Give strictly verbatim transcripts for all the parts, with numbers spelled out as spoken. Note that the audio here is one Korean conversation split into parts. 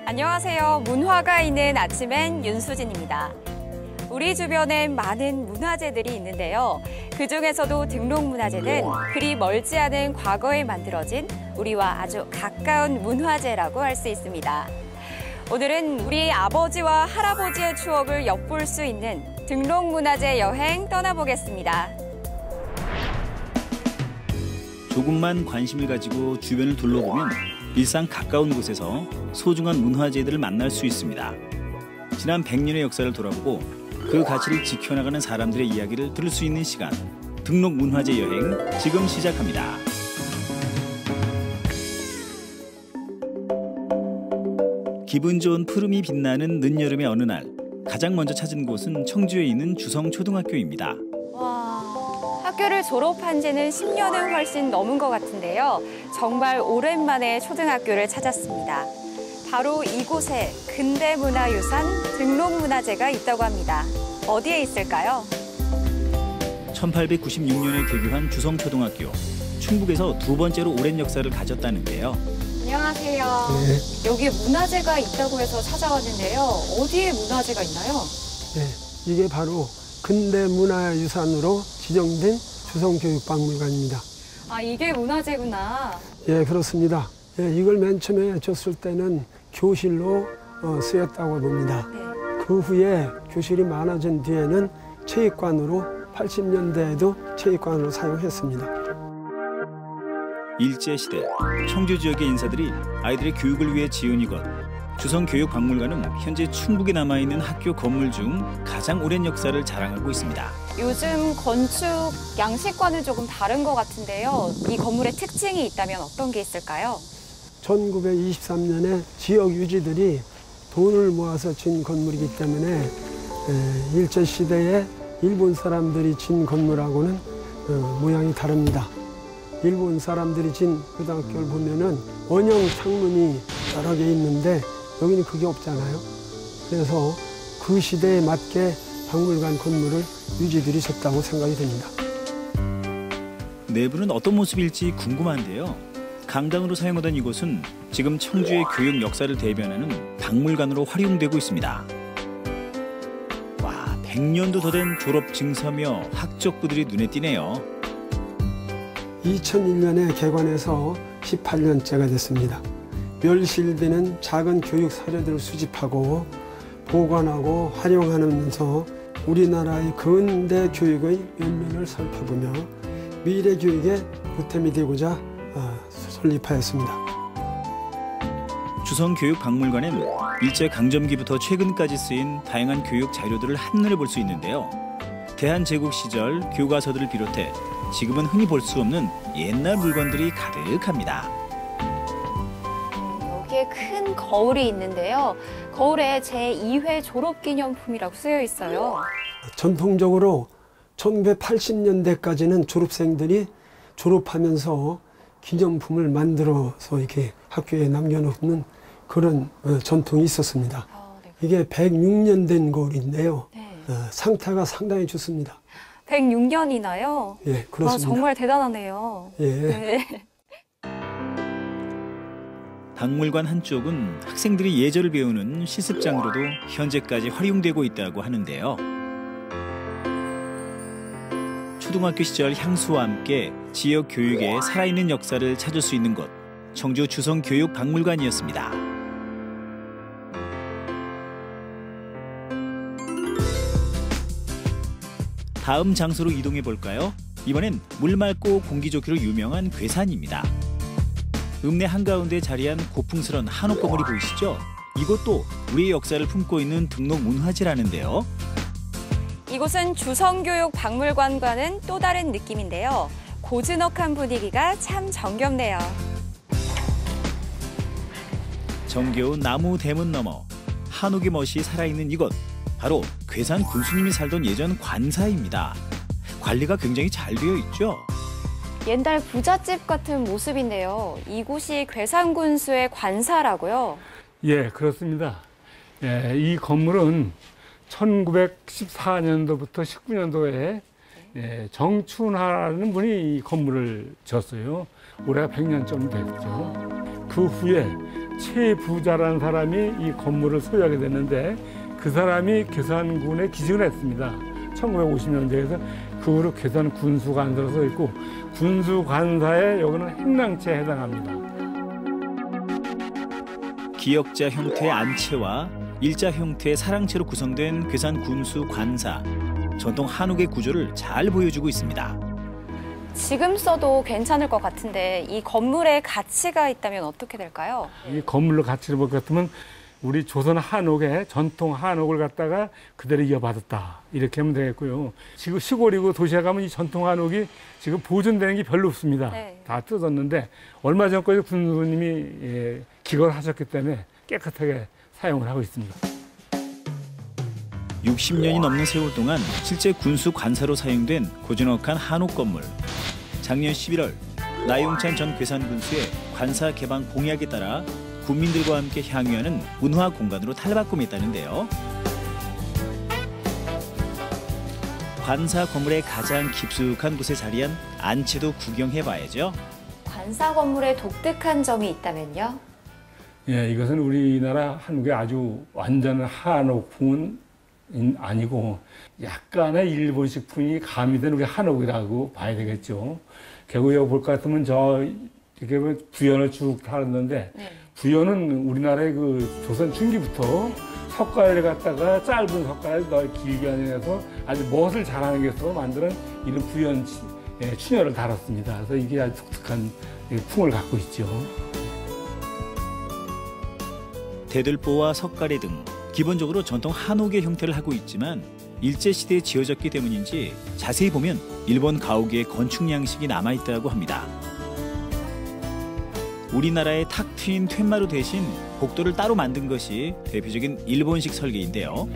안녕하세요. 문화가 있는 아침엔 윤수진입니다. 우리 주변엔 많은 문화재들이 있는데요. 그중에서도 등록문화재는 그리 멀지 않은 과거에 만들어진 우리와 아주 가까운 문화재라고 할 수 있습니다. 오늘은 우리 아버지와 할아버지의 추억을 엿볼 수 있는 등록문화재 여행 떠나보겠습니다. 조금만 관심을 가지고 주변을 둘러보면 일상 가까운 곳에서 소중한 문화재들을 만날 수 있습니다. 지난 백 년의 역사를 돌아보고 그 가치를 지켜나가는 사람들의 이야기를 들을 수 있는 시간, 등록문화재 여행 지금 시작합니다. 기분 좋은 푸름이 빛나는 늦여름의 어느 날, 가장 먼저 찾은 곳은 청주에 있는 주성초등학교입니다. 와, 학교를 졸업한 지는 십 년은 훨씬 넘은 것 같은데요. 정말 오랜만에 초등학교를 찾았습니다. 바로 이곳에 근대문화유산 등록문화재가 있다고 합니다. 어디에 있을까요? 천팔백구십육 년에 개교한 주성초등학교. 충북에서 두 번째로 오랜 역사를 가졌다는데요. 안녕하세요. 네. 여기 문화재가 있다고 해서 찾아왔는데요. 어디에 문화재가 있나요? 네, 이게 바로 근대문화유산으로 지정된 주성교육박물관입니다. 아, 이게 문화재구나. 예, 그렇습니다. 예, 이걸 맨 처음에 줬을 때는 교실로 어, 쓰였다고 봅니다. 네. 그 후에 교실이 많아진 뒤에는 체육관으로 팔십 년대에도 체육관으로 사용했습니다. 일제시대 청주 지역의 인사들이 아이들의 교육을 위해 지은 이곳. 주성교육박물관은 현재 충북에 남아있는 학교 건물 중 가장 오랜 역사를 자랑하고 있습니다. 요즘 건축 양식과는 조금 다른 것 같은데요. 이 건물의 특징이 있다면 어떤 게 있을까요? 천구백이십삼 년에 지역 유지들이 돈을 모아서 진 건물이기 때문에 일제시대에 일본 사람들이 진 건물하고는 모양이 다릅니다. 일본 사람들이 진 고등학교를 보면은 원형 창문이 여러 개 있는데 여기는 그게 없잖아요. 그래서 그 시대에 맞게 박물관 건물을 유지들이 졌다고 생각이 됩니다. 내부는 어떤 모습일지 궁금한데요. 강당으로 사용하던 이곳은 지금 청주의 교육 역사를 대변하는 박물관으로 활용되고 있습니다. 와, 백 년도 더 된 졸업 증서며 학적부들이 눈에 띄네요. 이천일 년에 개관해서 십팔 년째가 됐습니다. 멸실되는 작은 교육 사료들을 수집하고 보관하고 활용하면서 우리나라의 근대 교육의 면면을 살펴보며 미래 교육의 보탬이 되고자 설립하였습니다. 주성교육박물관엔 일제강점기부터 최근까지 쓰인 다양한 교육 자료들을 한눈에 볼 수 있는데요. 대한제국 시절 교과서들을 비롯해 지금은 흔히 볼 수 없는 옛날 물건들이 가득합니다. 여기에 큰 거울이 있는데요. 거울에 제이 회 졸업기념품이라고 쓰여 있어요. 전통적으로 천구백팔십 년대까지는 졸업생들이 졸업하면서 기념품을 만들어서 이렇게 학교에 남겨놓는 그런 전통이 있었습니다. 아, 네. 이게 백육 년 된 거울인데요. 네. 상태가 상당히 좋습니다. 백육 년이나요? 예, 그렇습니다. 아, 정말 대단하네요. 예. 네. 박물관 한쪽은 학생들이 예절을 배우는 실습장으로도 현재까지 활용되고 있다고 하는데요. 초등학교 시절 향수와 함께 지역 교육의 살아있는 역사를 찾을 수 있는 곳, 청주 주성교육박물관이었습니다. 다음 장소로 이동해 볼까요? 이번엔 물 맑고 공기 좋기로 유명한 괴산입니다. 읍내 한가운데 자리한 고풍스런 한옥 건물이 보이시죠? 이것도 우리의 역사를 품고 있는 등록문화재라는데요. 이곳은 주성교육박물관과는 또 다른 느낌인데요. 고즈넉한 분위기가 참 정겹네요. 정겨운 나무 대문 너머 한옥의 멋이 살아있는 이곳, 바로 괴산 군수님이 살던 예전 관사입니다. 관리가 굉장히 잘 되어 있죠. 옛날 부잣집 같은 모습인데요. 이곳이 괴산 군수의 관사라고요? 예, 그렇습니다. 예, 이 건물은 천구백십사 년도부터 십구 년도에 예, 정춘하라는 분이 이 건물을 지었어요. 올해가 백 년쯤 됐죠. 그 후에 최부자라는 사람이 이 건물을 소유하게 됐는데 그 사람이 괴산군에 기증을 했습니다. 천구백오십 년대에서 그 후로 괴산 군수관사로 써 있고 군수관사에 여기는 행랑채에 해당합니다. 기역자 형태의 안채와 일자 형태의 사랑채로 구성된 괴산 군수 관사. 전통 한옥의 구조를 잘 보여주고 있습니다. 지금 써도 괜찮을 것 같은데 이 건물에 가치가 있다면 어떻게 될까요? 이 건물로 가치를 볼 것 같으면 우리 조선 한옥의 전통 한옥을 갖다가 그대로 이어받았다. 이렇게 하면 되겠고요. 지금 시골이고 도시에 가면 이 전통 한옥이 지금 보존되는 게 별로 없습니다. 네. 다 뜯었는데 얼마 전까지 군수님이 예, 기거를 하셨기 때문에 깨끗하게 사용을 하고 있습니다. 육십 년이 넘는 세월 동안 실제 군수 관사로 사용된 고즈넉한 한옥 건물. 작년 십일월 나용찬 전 괴산 군수의 관사 개방 공약에 따라 군민들과 함께 향유하는 문화 공간으로 탈바꿈했다는데요. 관사 건물의 가장 깊숙한 곳에 자리한 안채도 구경해봐야죠. 관사 건물에 독특한 점이 있다면요? 예, 이것은 우리나라 한국의 아주 완전 한옥풍은 아니고 약간의 일본식 풍이 가미된 우리 한옥이라고 봐야 되겠죠. 결국 여기 볼 것 같으면 저 이렇게 부연을 쭉 달았는데 네. 부연은 우리나라의 그 조선 중기부터 석가래를 갖다가 짧은 석가래를 넓 길게 하면서 아주 멋을 자라는 것으로 만드는 이런 부연 예, 추녀를 달았습니다. 그래서 이게 아주 독특한 풍을 갖고 있죠. 대들보와 석가래 등 기본적으로 전통 한옥의 형태를 하고 있지만 일제시대에 지어졌기 때문인지 자세히 보면 일본 가옥의 건축 양식이 남아있다고 합니다. 우리나라의 탁 트인 툇마루 대신 복도를 따로 만든 것이 대표적인 일본식 설계인데요.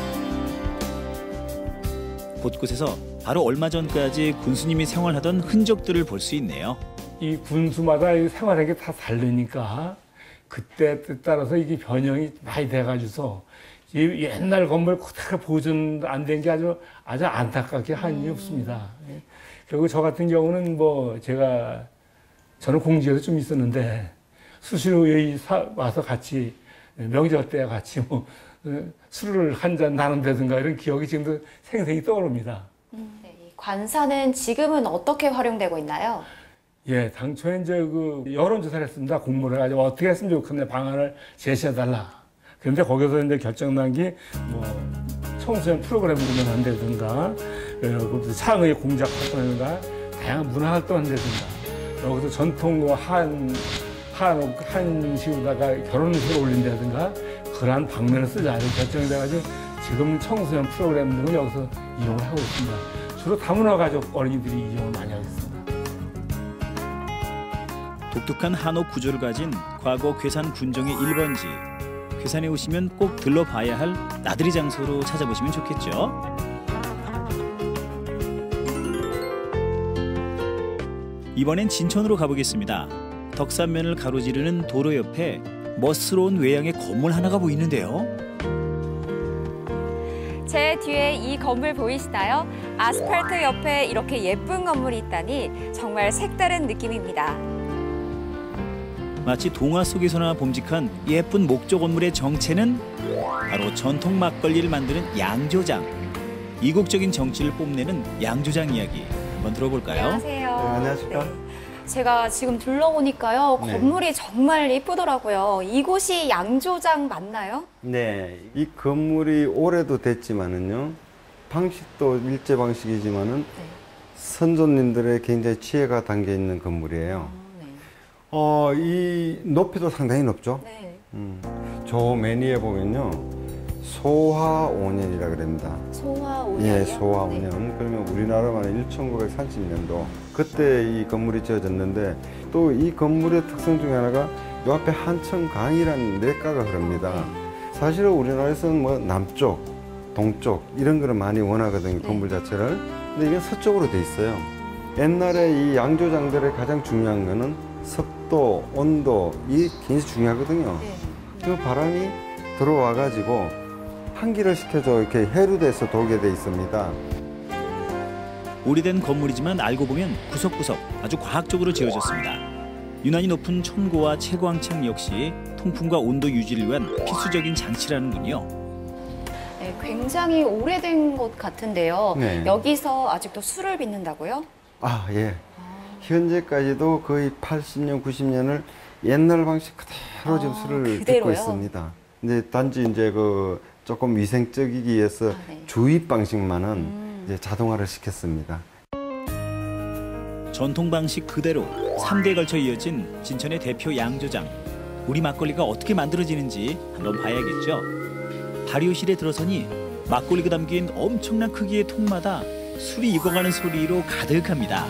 곳곳에서 바로 얼마 전까지 군수님이 생활하던 흔적들을 볼 수 있네요. 이 군수마다 생활하는 게 다 다르니까 그때 따라서 이게 변형이 많이 돼가지고서 이 옛날 건물 그대로 보존 안 된 게 아주 아주 안타깝게 한이 없습니다. 그리고 저 같은 경우는 뭐 제가 저는 공지에도 좀 있었는데 수시로 여기 와서 같이 명절 때 같이 뭐 술을 한 잔 나눈다든가 이런 기억이 지금도 생생히 떠오릅니다. 음, 네, 이 관사는 지금은 어떻게 활용되고 있나요? 예, 당초에 이제 그 여론조사를 했습니다. 공모를 해가지고 어떻게 했으면 좋겠냐 방안을 제시해달라. 그런데 거기서 이제 결정난 게 뭐 청소년 프로그램을 운영한다든가, 그 상의 공작 활동이라든가, 다양한 문화 활동을 한다든가, 여기서 전통 한, 한, 한식으로다가 결혼식을 올린다든가, 그러한 방면을 쓰자. 이렇게 결정이 돼가지고 지금 청소년 프로그램 등을 여기서 이용을 하고 있습니다. 주로 다문화 가족 어린이들이 이용을 많이 하고 있습니다. 독특한 한옥 구조를 가진 과거 괴산 군정의 일 번지. 괴산에 오시면 꼭 들러봐야 할 나들이 장소로 찾아보시면 좋겠죠. 이번엔 진천으로 가보겠습니다. 덕산면을 가로지르는 도로 옆에 멋스러운 외양의 건물 하나가 보이는데요. 제 뒤에 이 건물 보이시나요? 아스팔트 옆에 이렇게 예쁜 건물이 있다니 정말 색다른 느낌입니다. 마치 동화 속에서나 봄직한 예쁜 목조 건물의 정체는 바로 전통 막걸리를 만드는 양조장. 이국적인 정치를 뽐내는 양조장 이야기 한번 들어볼까요? 안녕하세요. 네, 안녕하십니까? 네. 제가 지금 둘러보니까요. 네. 건물이 정말 예쁘더라고요. 이곳이 양조장 맞나요? 네, 이 건물이 오래도 됐지만은요, 방식도 일제 방식이지만은 네. 선조님들의 굉장히 지혜가 담겨 있는 건물이에요. 아, 네. 어, 이 높이도 상당히 높죠. 네. 음, 저 매니에 보면요, 소화 오 년이라 그럽니다. 소화 오 년이요? 예, 소화 오 네. 년. 그러면 우리나라만 천구백삼십 년도 그때 이 건물이 지어졌는데 또 이 건물의 특성 중에 하나가 요 앞에 한천강이라는 냇가가 흐릅니다. 사실은 우리나라에서는 뭐 남쪽, 동쪽 이런 거를 많이 원하거든요. 네. 건물 자체를. 근데 이게 서쪽으로 돼 있어요. 옛날에 이 양조장들의 가장 중요한 거는 습도, 온도 이게 굉장히 중요하거든요. 네. 그 바람이 들어와 가지고 환기를 시켜줘 이렇게 해류돼서 돌게 돼 있습니다. 오래된 건물이지만 알고 보면 구석구석 아주 과학적으로 지어졌습니다. 유난히 높은 천고와 채광창 역시 통풍과 온도 유지를 위한 필수적인 장치라는군요. 네, 굉장히 오래된 곳 같은데요. 네. 여기서 아직도 술을 빚는다고요? 아, 예. 현재까지도 거의 팔십 년, 구십 년을 옛날 방식 그대로 지금 아, 술을 빚고 그대로요? 있습니다. 이제 단지 이제 그 조금 위생적이기 위해서 아, 네. 주입 방식만은 음. 이제 자동화를 시켰습니다. 전통 방식 그대로 삼 대에 걸쳐 이어진 진천의 대표 양조장. 우리 막걸리가 어떻게 만들어지는지 한번 봐야겠죠. 발효실에 들어서니 막걸리가 담긴 엄청난 크기의 통마다 술이 익어가는 소리로 가득합니다.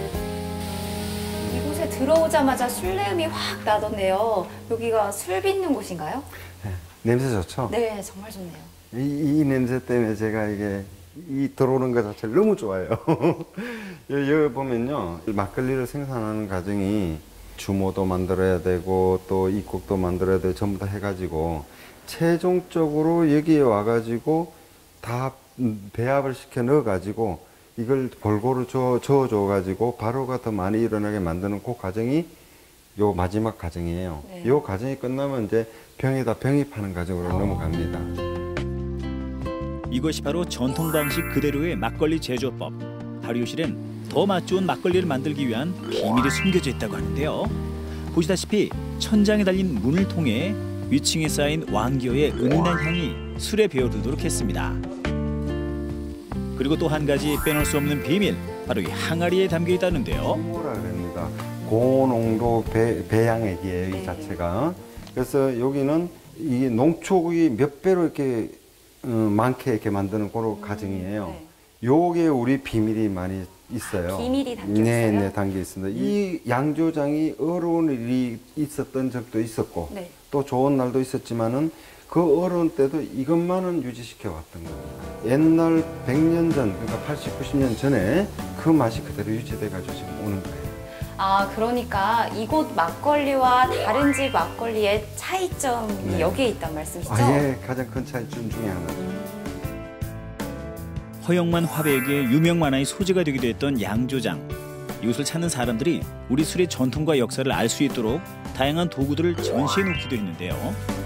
이곳에 들어오자마자 술내음이 확 나던데요. 여기가 술 빚는 곳인가요? 네. 냄새 좋죠? 네, 정말 좋네요. 이, 이 냄새 때문에 제가 이게 이 들어오는 것 자체를 너무 좋아해요. 여기, 여기 보면요, 막걸리를 생산하는 과정이 주모도 만들어야 되고 또 입국도 만들어야 되고 전부 다 해가지고 최종적으로 여기에 와가지고 다 배합을 시켜 넣어가지고 이걸 골고루 저어, 저어줘가지고 발효가 더 많이 일어나게 만드는 그 과정이 요 마지막 과정이에요. 네. 요 과정이 끝나면 이제 병에다 병입하는 과정으로 어. 넘어갑니다. 이것이 바로 전통 방식 그대로의 막걸리 제조법. 발효실엔 더 맛 좋은 막걸리를 만들기 위한 비밀이 숨겨져 있다고 하는데요. 보시다시피 천장에 달린 문을 통해 위층에 쌓인 왕기어의 은은한 향이 술에 배어들도록 했습니다. 그리고 또 한 가지 빼놓을 수 없는 비밀, 바로 이 항아리에 담겨 있다는데요. 뭐라 그럽니다. 고농도 배, 배양액이에요, 이 네. 자체가. 그래서 여기는 이 농축이 몇 배로 이렇게 어, 많게 이렇게 만드는 그런 과정이에요. 네. 요게 우리 비밀이 많이 있어요. 아, 비밀이 담겨 네, 있어요? 네, 담겨 있습니다. 이 양조장이 어려운 일이 있었던 적도 있었고, 네. 또 좋은 날도 있었지만은 그 어려운 때도 이것만은 유지시켜 왔던 겁니다. 옛날 백 년 전, 그러니까 팔십, 구십 년 전에 그 맛이 그대로 유지돼 가지고 지금 오는 거예요. 아, 그러니까 이곳 막걸리와 다른 집 막걸리의 차이점이 네. 여기에 있단 말씀이시죠? 아, 예, 가장 큰 차이점 중에 하나죠. 허영만 화백의 유명 만화의 소재가 되기도 했던 양조장. 이곳을 찾는 사람들이 우리 술의 전통과 역사를 알 수 있도록 다양한 도구들을 전시해 놓기도 했는데요.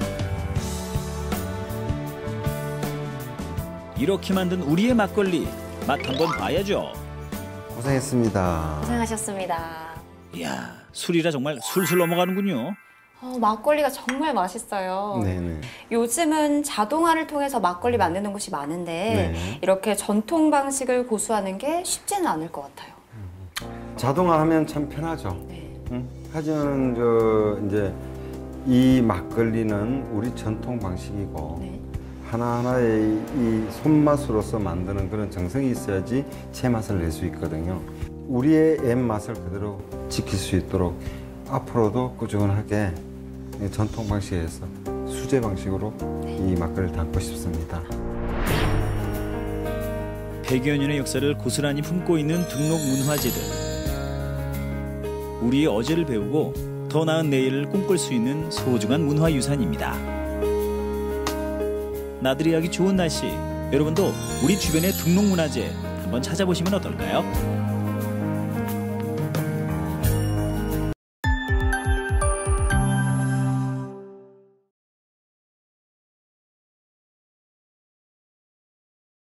이렇게 만든 우리의 막걸리, 맛 한번 봐야죠. 고생했습니다. 고생하셨습니다. 이야, 술이라 정말 술술 넘어가는군요. 어, 막걸리가 정말 맛있어요. 네네. 요즘은 자동화를 통해서 막걸리 만드는 곳이 많은데 네. 이렇게 전통 방식을 고수하는 게 쉽지는 않을 것 같아요. 자동화하면 참 편하죠. 네. 응? 하지만 저 이제 이 막걸리는 우리 전통 방식이고 네. 하나하나의 이 손맛으로서 만드는 그런 정성이 있어야지 제맛을 낼 수 있거든요. 우리의 옛 맛을 그대로 지킬 수 있도록 앞으로도 꾸준하게 이 전통 방식에서 수제 방식으로 이 막걸리를 담고 싶습니다. 백여 년의 역사를 고스란히 품고 있는 등록 문화재들. 우리의 어제를 배우고 더 나은 내일을 꿈꿀 수 있는 소중한 문화유산입니다. 나들이 하기 좋은 날씨, 여러분도 우리 주변의 등록 문화재 한번 찾아보시면 어떨까요?